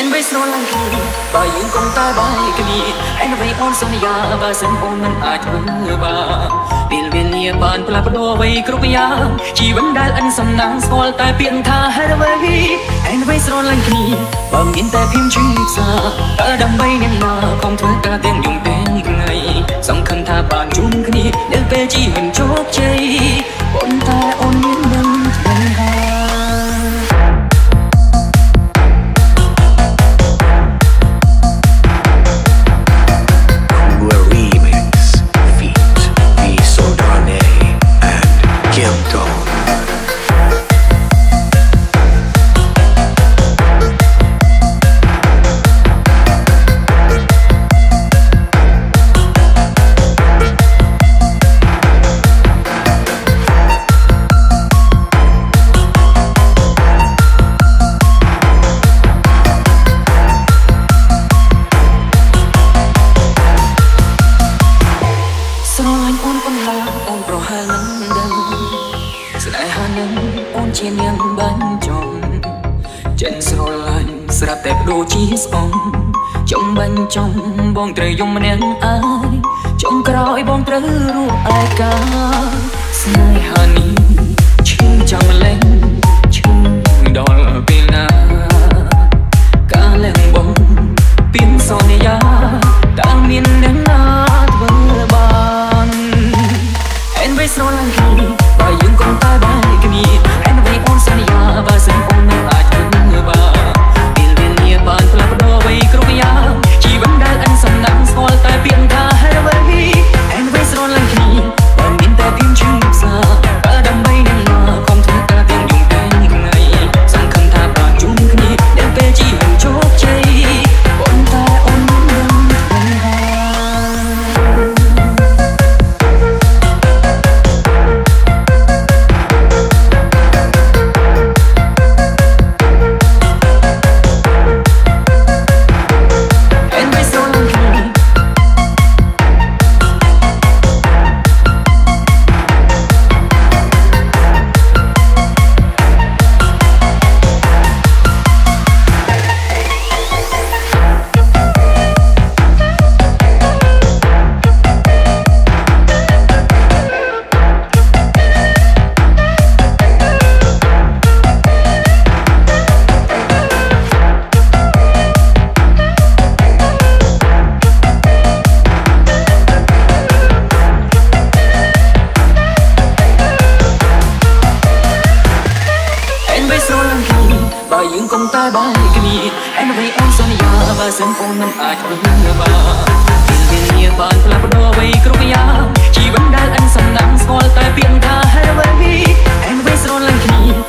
Avey Srolanh Knea បើយើងកុំតែបែកគ្នាឯអ្វីអូនសន្យាបើសិនអូនមិនអាចធ្វើបានពេលវេលាបានផ្លាស់ប្ដូរអ្វីគ្រប់យ៉ាងជីវិតដែលអិនសំណាងស្គាល់តែពាក្យថាហេតុអ្វីAvey Srolanh Knea បើមានតែភៀមឈឺផ្សាតើដើម្បីអ្នកណាខំធ្វើការទាំងយំទាំងថ្ងៃសំខាន់ថាបានជួបគ្នានៅពេលជីវិតជោគជ័យប៉ុន្តែអូនមានដឹងថ្ងៃហើយ Kour remix feat V.SoDane and KimThong. ជានាងបាញ់ចំចិនស្រឡាញ់ស្រាប់តែបដូរជាស្អងចំបាញ់ចំបងត្រូវយំម្នាក់អើយចំក្រោយបងត្រូវរួចឯកាស្នេហានេះឈឺចាំលែងឈឺដល់ពេលណាកាលឡើងបងពីនសន្យាតើមានអ្នកណាធ្វើបានAvey Srolanh Knea បើយើងកុំតែបែកគ្នាអូនសន្យាបើសិនអូនមិនអាចធ្វើបានពេលវេលាបានផ្លាស់ប្ដូរអ្វីគ្រប់យ៉ាងជីវិតដែលអិនសំណាងស្គាល់តែពាក្យថាហេតុអ្វីAvey Srolanh Knea បើមានតែភៀមឈឺផ្សាបើដើម្បីអ្នកណាខំធ្វើការទាំងយំទាំងថ្ងៃសំខាន់ថាបានជួបគ្នានៅពេលជីវិតជោគជ័យប៉ុន្តែអូនមិនដឹងថ្ងៃហើយ បើយើងកុំតែបែកគ្នាឯអ្វីអូនសន្យាបើសិនអូនមិនអាចធ្វើបានពេលវេលាបានផ្លាស់ប្ដូរអ្វីគ្រប់យ៉ាងជីវិតដែលអិនសំណាងស្គាល់តែពាក្យថាហេតុអ្វីAvey Srolanh Knea